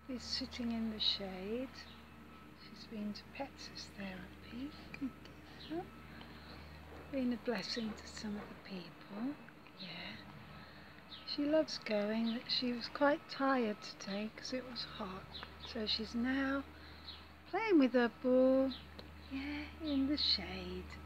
is sitting in the shade. She's been to Petworth Therapy. Been a blessing to some of the people. Yeah. She loves going, but she was quite tired today because it was hot. So she's now playing with her ball, yeah, in the shade.